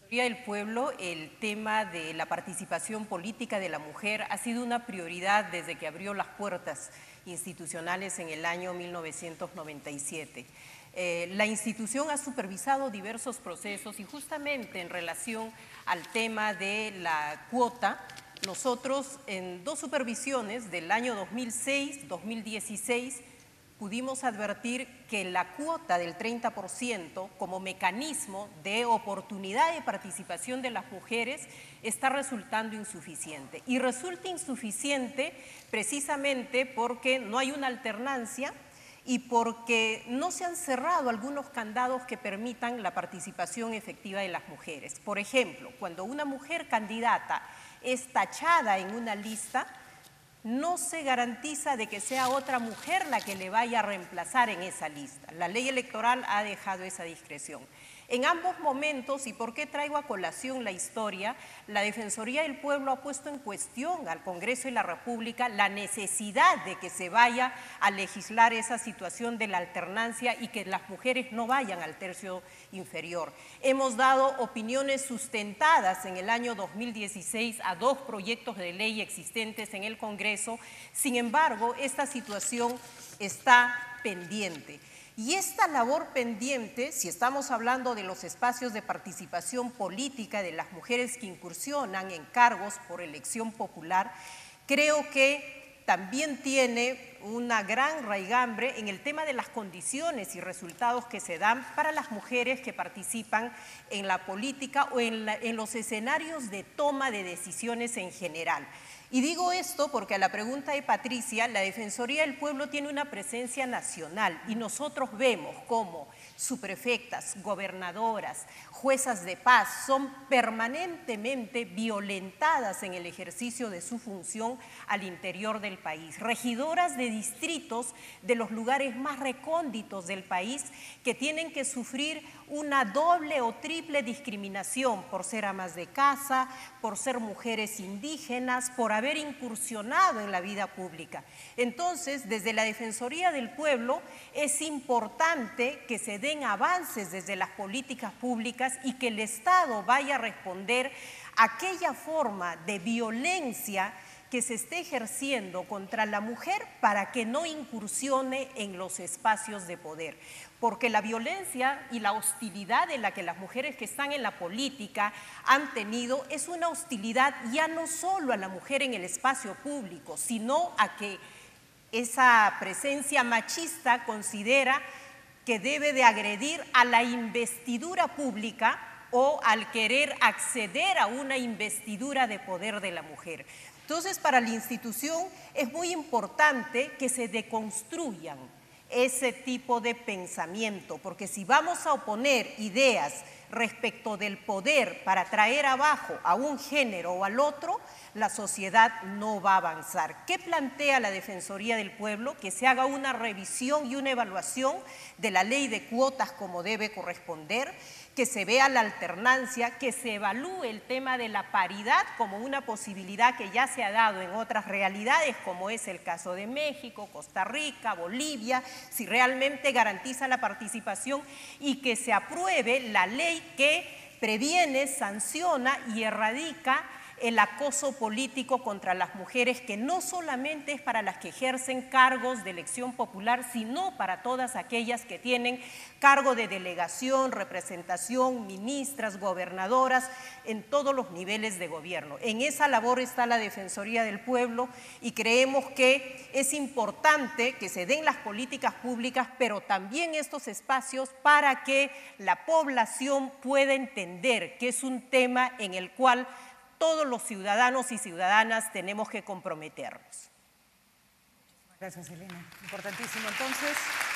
Del pueblo, el tema de la participación política de la mujer ha sido una prioridad desde que abrió las puertas institucionales en el año 1997. La institución ha supervisado diversos procesos y justamente en relación al tema de la cuota, nosotros en dos supervisiones del año 2006-2016 pudimos advertir que la cuota del 30% como mecanismo de oportunidad de participación de las mujeres está resultando insuficiente. Y resulta insuficiente precisamente porque no hay una alternancia y porque no se han cerrado algunos candados que permitan la participación efectiva de las mujeres. Por ejemplo, cuando una mujer candidata es tachada en una lista, no se garantiza de que sea otra mujer la que le vaya a reemplazar en esa lista. La ley electoral ha dejado esa discreción. En ambos momentos, y por qué traigo a colación la historia, la Defensoría del Pueblo ha puesto en cuestión al Congreso y la República la necesidad de que se vaya a legislar esa situación de la alternancia y que las mujeres no vayan al tercio inferior. Hemos dado opiniones sustentadas en el año 2016 a dos proyectos de ley existentes en el Congreso. Sin embargo, esta situación está pendiente. Y esta labor pendiente, si estamos hablando de los espacios de participación política de las mujeres que incursionan en cargos por elección popular, creo que también tiene una gran raigambre en el tema de las condiciones y resultados que se dan para las mujeres que participan en la política o en los escenarios de toma de decisiones en general. Y digo esto porque a la pregunta de Patricia, la Defensoría del Pueblo tiene una presencia nacional y nosotros vemos cómo subprefectas, gobernadoras, juezas de paz son permanentemente violentadas en el ejercicio de su función al interior del país. Regidoras de distritos de los lugares más recónditos del país que tienen que sufrir una doble o triple discriminación por ser amas de casa, por ser mujeres indígenas, por haber incursionado en la vida pública. Entonces, desde la Defensoría del Pueblo es importante que se den avances desde las políticas públicas y que el Estado vaya a responder a aquella forma de violencia que se esté ejerciendo contra la mujer para que no incursione en los espacios de poder. Porque la violencia y la hostilidad de la que las mujeres que están en la política han tenido es una hostilidad ya no solo a la mujer en el espacio público, sino a que esa presencia machista considera que debe de agredir a la investidura pública o al querer acceder a una investidura de poder de la mujer. Entonces, para la institución es muy importante que se deconstruyan ese tipo de pensamiento, porque si vamos a oponer ideas respecto del poder para traer abajo a un género o al otro, la sociedad no va a avanzar. ¿Qué plantea la Defensoría del Pueblo? Que se haga una revisión y una evaluación de la ley de cuotas como debe corresponder, que se vea la alternancia, que se evalúe el tema de la paridad como una posibilidad que ya se ha dado en otras realidades, como es el caso de México, Costa Rica, Bolivia, si realmente garantiza la participación y que se apruebe la ley que previene, sanciona y erradica el acoso político contra las mujeres, que no solamente es para las que ejercen cargos de elección popular, sino para todas aquellas que tienen cargo de delegación, representación, ministras, gobernadoras, en todos los niveles de gobierno. En esa labor está la Defensoría del Pueblo y creemos que es importante que se den las políticas públicas, pero también estos espacios para que la población pueda entender que es un tema en el cual todos los ciudadanos y ciudadanas tenemos que comprometernos. Gracias, Elena. Importantísimo. Entonces...